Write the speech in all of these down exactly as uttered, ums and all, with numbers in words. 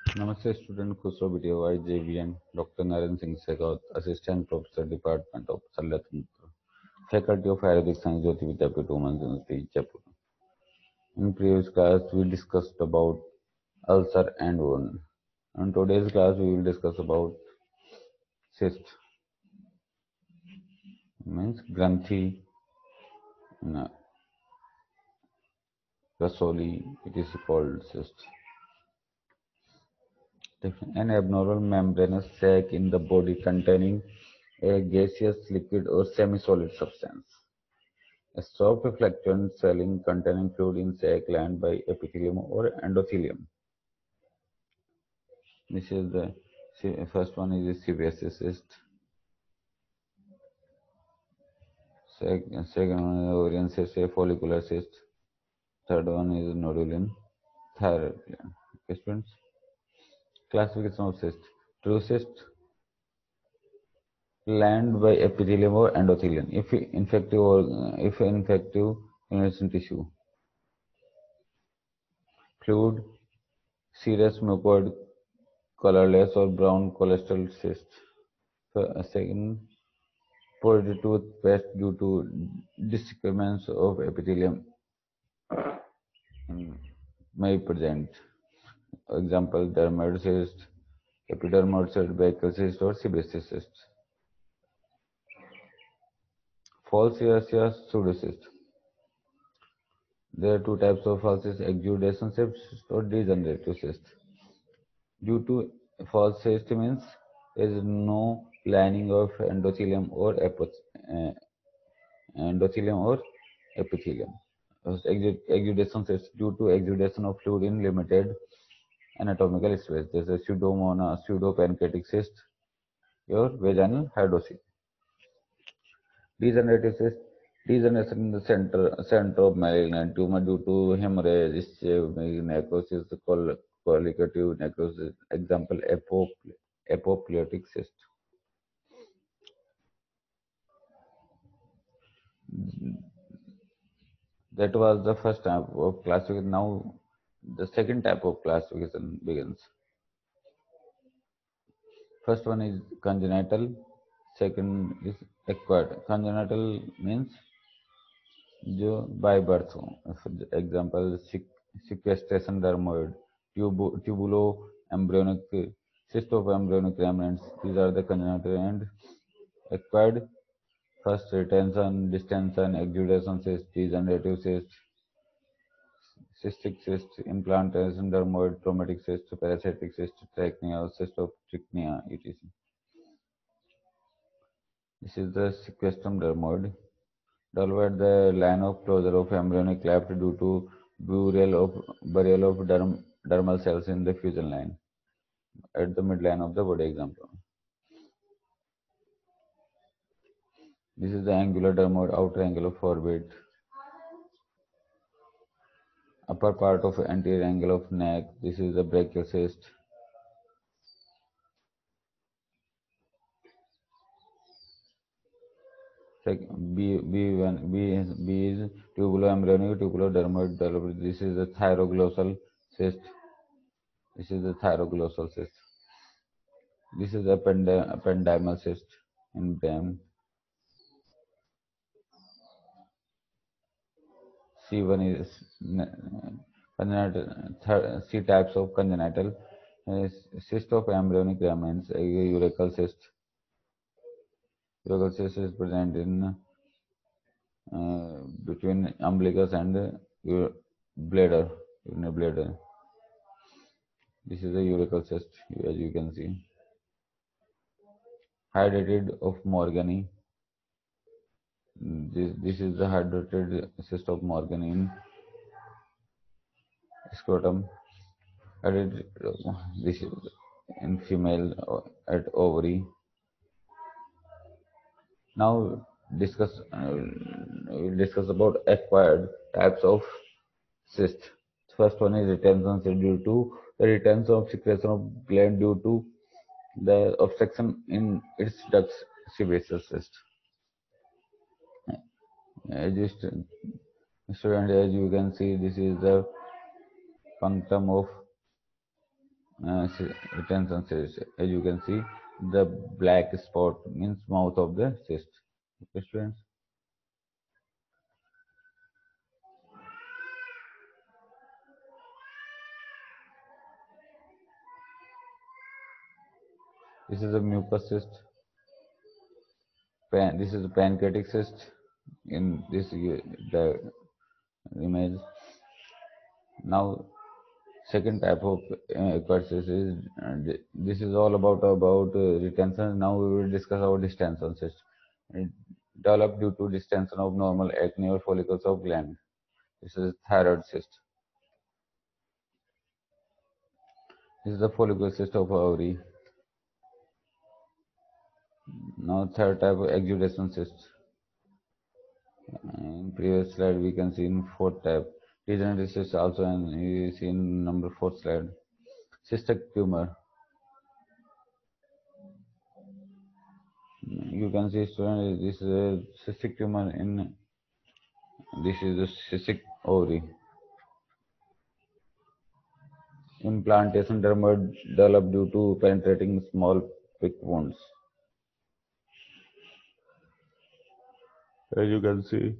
Namaste, student Khusro Video, I J V N, Doctor Naren Singh Segaut, Assistant Professor, Department of Salyatantra, Faculty of Ayurvedic Science, Jyoti Vidyapith, Women's University, Jaipur. In previous class, we discussed about ulcer and wound. In today's class, we will discuss about cyst, means Granthi, no, Rasoli, it is called cyst. An abnormal membranous sac in the body containing a gaseous, liquid, or semi-solid substance. A soft fluctuant swelling containing fluid in sac lined by epithelium or endothelium. This is the first one is the sebaceous cyst. Second one is ovarian cyst, a follicular cyst. Third one is nodular thyroid gland. Okay, students. Classification of cyst. True cyst lined by epithelium or endothelium. If infective or if infective innocent tissue. Fluid, serous mucoid, colorless or brown cholesterol cyst. Second, poured toothpaste due to disfigurements of epithelium may present. Example, dermoid cyst, epidermoid cyst, Baker cyst, or sebaceous cyst. False ear pseudocyst. There are two types of false cyst, exudation cyst or degenerative cyst. Due to false cyst means there is no lining of endothelium or uh, endothelium or epithelium. Exudation cyst due to exudation of fluid in limited anatomical space. There's a pseudomonas, pseudopancreatic cyst, or vaginal hydrocele. Degenerative cyst, degeneration in the center, center of malignant tumor due to hemorrhage, necrosis, colligative necrosis. Example, apoplectic cyst. That was the first type of classification. Now, the second type of classification begins. First one is congenital, second is acquired. Congenital means जो by birth हो. Example, sequestration dermoid, tubu, tubulo-embryonic, cyst of embryonic remnants. These are the congenital and acquired. First, retention, distension, exudation cyst, degenerative cyst, cystic cyst, implantation, dermoid, traumatic cyst, parasitic cyst, trachea, cyst of trachea, et cetera. This is the sequestrum dermoid. Developed the line of closure of embryonic cleft due to burial of burial of derm, dermal cells in the fusion line at the midline of the body. Example. This is the angular dermoid, outer angle of forehead, upper part of anterior angle of neck. This is the brachial cyst. B, B, one, B, is, B is tubuloembryonic tubulodermoid developed. This is the thyroglossal cyst. This is the thyroglossal cyst. This is the ependymal cyst in brain. C one is congenital, C types of congenital cyst of embryonic remnants, urachal cyst. Urachal cyst is present in uh, between umbilicus and uh, bladder, urinary bladder. This is the urachal cyst, as you can see. Hydrated of Morgani. This, this is the hydrated cyst of Morgani in scrotum. Hydrated, this is in female at ovary. Now discuss uh, we'll discuss about acquired types of cyst. First one is retention cyst due to the retention of secretion of gland due to the obstruction in its ducts, sebaceous cyst. As you st student, as you can see, this is the punctum of uh, sy- retention cyst. As you can see, the black spot means mouth of the cyst. Okay, students. This is a mucus cyst. Pan, this is a pancreatic cyst. In this uh, the image. Now, second type of uh, acquired cyst is uh, this is all about about uh, retention. Now we will discuss about distension cyst. It developed due to distension of normal acne or follicles of gland. This is thyroid cyst. This is the follicle cyst of ovary. Now third type of exudation cyst. In previous slide we can see in fourth type. Degenerative cyst also and you see in number fourth slide. Cystic tumor. You can see student this is a cystic tumor in this is the cystic ovary. Implantation dermal develop due to penetrating small prick wounds. As you can see,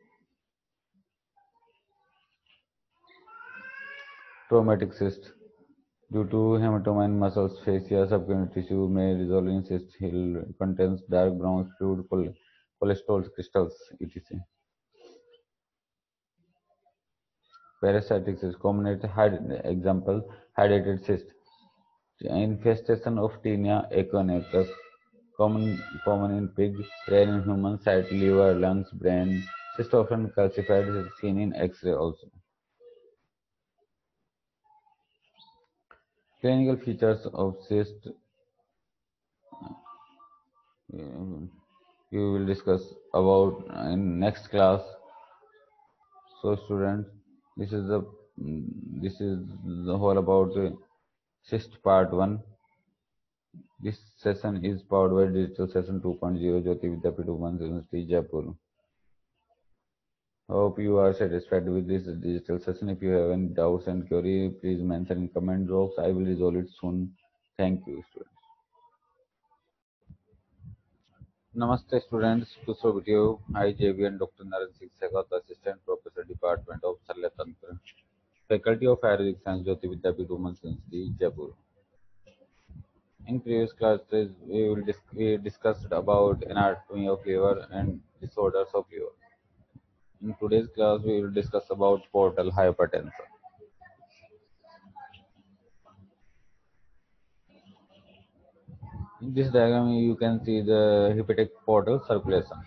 traumatic cyst. Due to hematoma in muscles, fascia, subcutaneous tissue may resolve in cyst. Hill contains dark brown fluid, chol- cholesterol crystals, et cetera. Parasitic cyst. Common example, hydrated cyst. Infestation of Tinea equinox. Common, common in pig, rare in human, site, liver, lungs, brain. Cyst often calcified, is seen in X-ray also. Clinical features of cyst uh, we will discuss about in next class. So students, this is the mm, this is the whole about uh, cyst part one. This session is powered by Digital Session two point oh Jyoti Vidyapeeth Women's University Jaipur. Hope you are satisfied with this digital session. If you have any doubts and query, please mention in comment box. I will resolve it soon. Thank you, students. Namaste, students. Kusho video. I, J V and Doctor Naren Singh Segat, Assistant Professor, Department of Shalyatantra, Faculty of Ayurvedic Science, Jyoti Vidyapeeth Women's University, Jaipur. In previous classes, we will dis- we discussed about anatomy of liver and disorders of liver. In today's class, we will discuss about portal hypertension. In this diagram, you can see the hepatic portal circulation.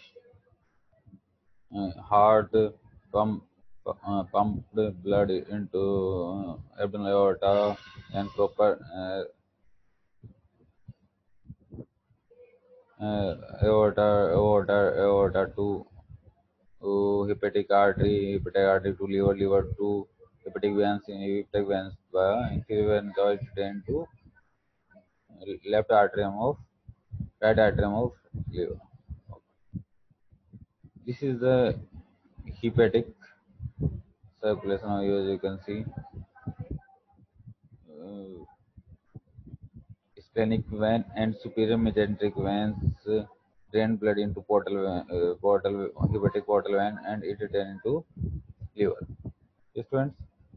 Uh, heart pump, uh, pumped blood into uh, abdominal aorta and proper uh, uh, aorta, aorta, aorta to uh, hepatic artery, hepatic artery to liver, liver to hepatic veins, hepatic veins via inferior vein cava drain to left atrium of right atrium of liver. This is the hepatic circulation. As you can see, uh, splenic vein and superior mesenteric veins uh, drain blood into portal vein, uh, portal hepatic portal vein and it drain into liver. Yes, students.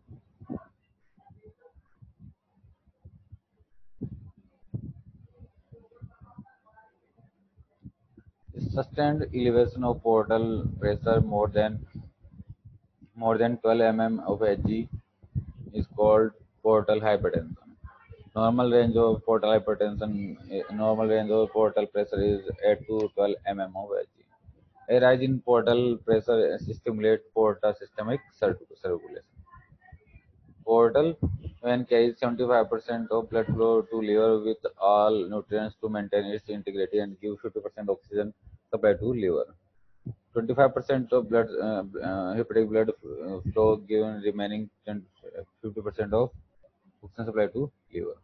Sustained elevation of portal pressure more than more than twelve millimeters of Hg is called portal hypertension. Normal range of portal hypertension, eh, normal range of portal pressure is eight to twelve millimeters of Hg. A rise in portal pressure stimulates portal systemic circulation. Portal vein carries seventy-five percent of blood flow to liver with all nutrients to maintain its integrity and give fifty percent oxygen supply to liver. twenty-five percent of blood uh, uh, hepatic blood uh, flow given remaining fifty percent of oxygen supply to liver.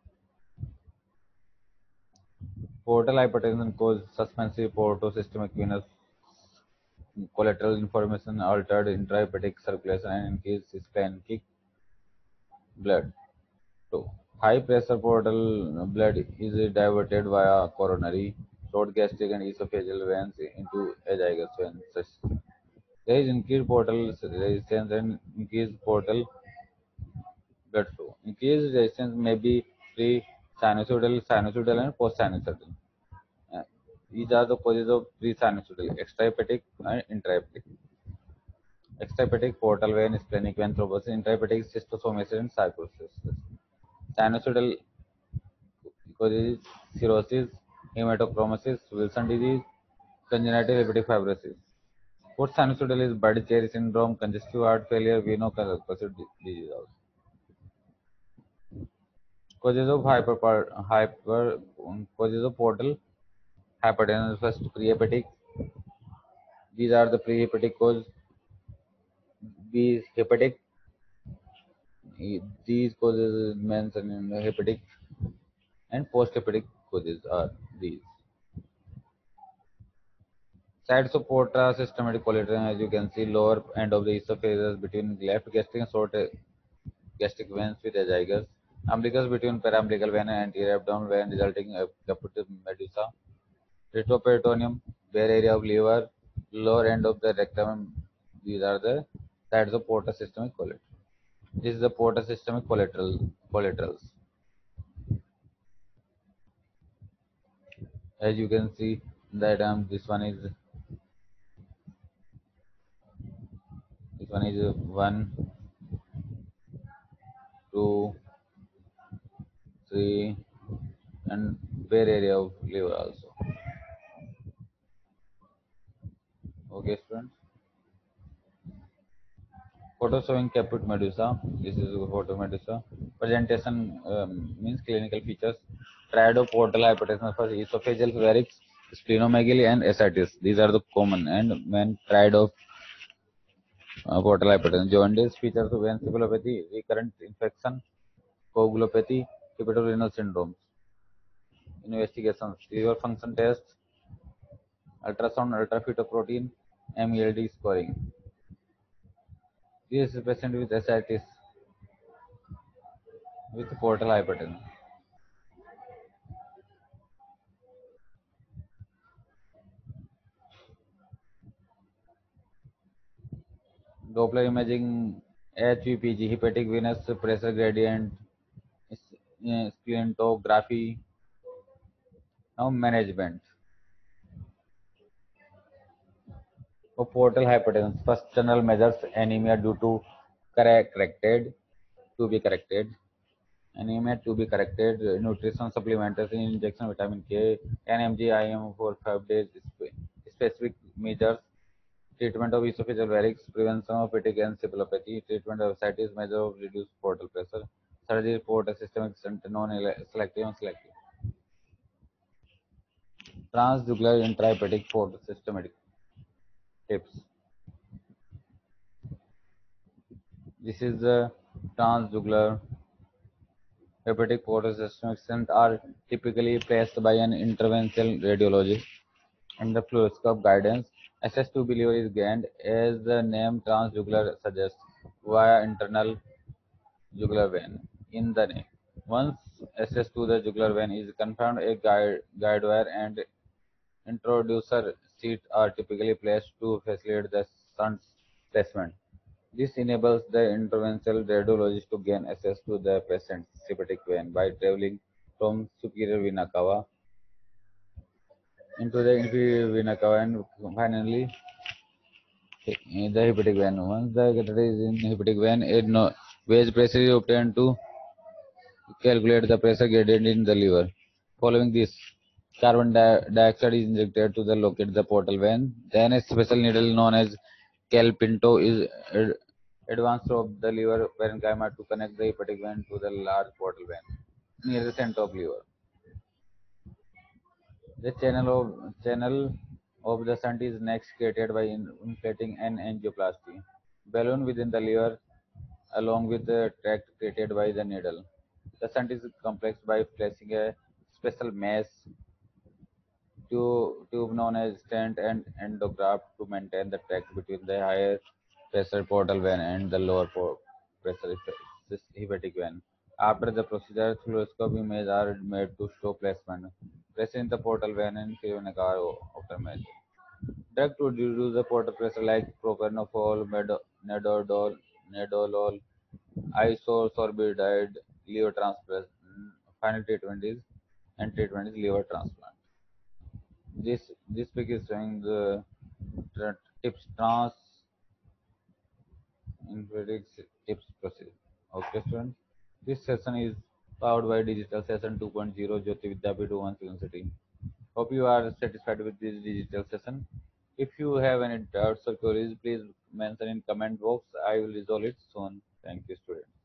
Portal hypertension causes suspensive portosystemic venous collateral information, altered intrahepatic circulation, and increased splenic blood flow. High pressure portal blood is diverted via coronary, short gastric and esophageal veins into azygous veins. There is increased portal resistance and increased portal blood flow. Increased resistance may be pre-sinusoidal, sinusoidal, and post-sinusoidal. Uh, these are the causes of pre-sinusoidal, extrahepatic and intrahepatic. Extrahepatic portal vein, splenic vein thrombosis, intrahepatic schistosomiasis and sarcoidosis. Sinusoidal causes cirrhosis, hematochromosis, Wilson disease, congenital hepatic fibrosis. Post sinusoidal is Budd-Chiari syndrome, congestive heart failure, veno-occlusive disease also. Causes of hyper, hyper causes of portal hypertension. First, prehepatic. These are the prehepatic cause. B is hepatic. These causes mentioned in the hepatic, and post-hepatic causes are these. Sides of porta systematic collateral, as you can see, lower end of the esophagus between left gastric and short gastric veins with azygos. Umbilicus between paraumbilical vein and anterior abdominal vein, resulting in caput medusa. Retroperitoneum, bare area of liver, lower end of the rectum. These are the sides of porta systemic collateral. This is the porta systemic collateral collaterals. As you can see that um, this one is this one is one, two, three, and bare area of liver also. Okay, students. Photo showing caput medusa. This is a photo medusa. Presentation um, means clinical features. Triodoportal hypertension for esophageal varix, splenomegaly, and ascites. These are the common and when triad of uh, portal hypertension. Jaundice features of encephalopathy, recurrent infection, coagulopathy, hepatorenal syndromes. Investigations: liver function test, ultrasound, ultrafetoprotein, M E L D scoring. This is a patient with ascites with portal hypertension. Doppler imaging, H V P G, hepatic venous pressure gradient, splenomegaly. Now management for portal hypertension. First general measures: anemia due to corrected to be corrected. Anemia to be corrected. Nutrition supplementation, injection vitamin K, ten milligrams I M for five days. Specific measures: treatment of esophageal varix, prevention of hepatic encephalopathy, treatment of ascites, measure of reduced portal pressure, surgery report a systemic stent, non-selective and selective. Transjugular intrahepatic portal systematic tips. This is the transjugular hepatic portal systemic stent are typically placed by an interventional radiologist in the fluoroscope guidance. Access to liver is gained, as the name transjugular suggests, via internal jugular vein in the neck. Once access to the jugular vein is confirmed, a guide, guide wire and introducer seat are typically placed to facilitate the shunt's placement. This enables the interventional radiologist to gain access to the patient's hepatic vein by traveling from superior vena cava into the inferior vena cava and finally in the hepatic vein. Once the catheter is in hepatic vein, a no, gauge pressure is obtained to calculate the pressure gradient in the liver. Following this, carbon di- dioxide is injected to the locate the portal vein. Then a special needle known as calpinto is ad- advanced through the liver parenchyma to connect the hepatic vein to the large portal vein near the center of liver. The channel of channel of the shunt is next created by in- inflating an angioplasty balloon within the liver along with the tract created by the needle. The shunt is complex by placing a special mesh tube, tube known as stent and endograft to maintain the tract between the higher pressure portal vein and the lower po- pressure hepatic vein. After the procedure, fluoroscope images are made to show placement. Pressing the portal vein and fill a car optimized. Drug to reduce the portal pressure like propanol, medo- nedodol, nedolol, isosorbidide, liver transplant. Final treatment is and treatment is liver transplant. This this pic is showing the tra- tips trans infectious tips procedure. Okay, students. This session is powered by Digital Session 2.0 Jyoti Vidyapeeth One City. Hope you are satisfied with this digital session. If you have any doubts or queries, please mention in comment box. I will resolve it soon. Thank you, students.